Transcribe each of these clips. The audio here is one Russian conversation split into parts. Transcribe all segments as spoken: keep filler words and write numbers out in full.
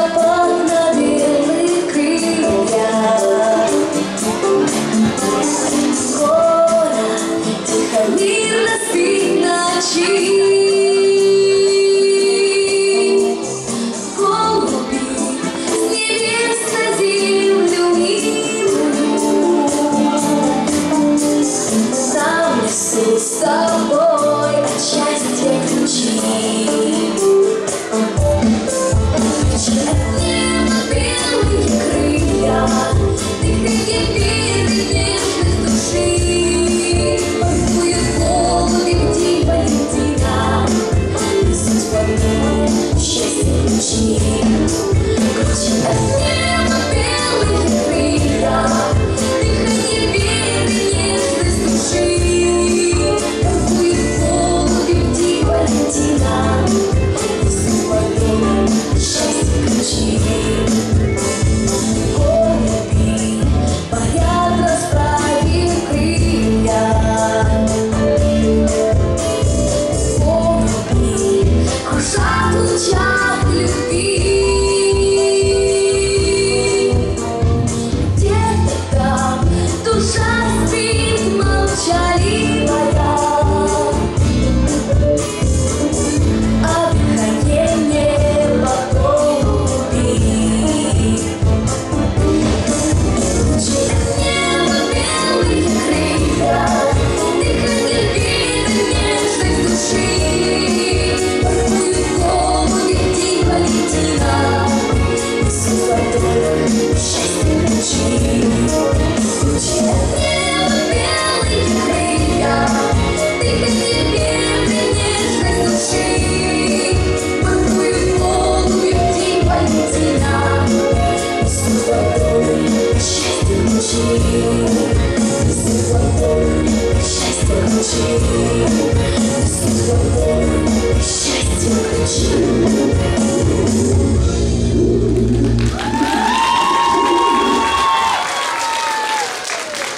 запах на белых крыльях. Город тихо, мирно спит ночи. С тобой от счастья ключи. Ключи от неба, белые крылья, ты теперь нежность души. Паркует голуби, где Валентина, несут в одно счастье ключи. Ключи от неба, белые крылья, ты теперь нежность души.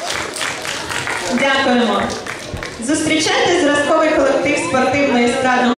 Дякуємо. Зустрічайте зразковий колектив спортивної естрадної